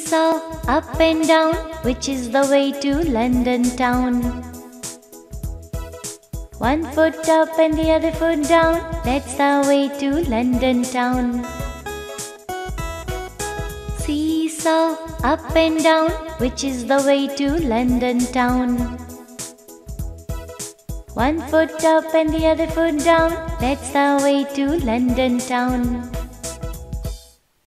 Seesaw, up and down, which is the way to London town? One foot up and the other foot down, that's the way to London town. Seesaw, up and down, which is the way to London town? One foot up and the other foot down, that's the way to London town.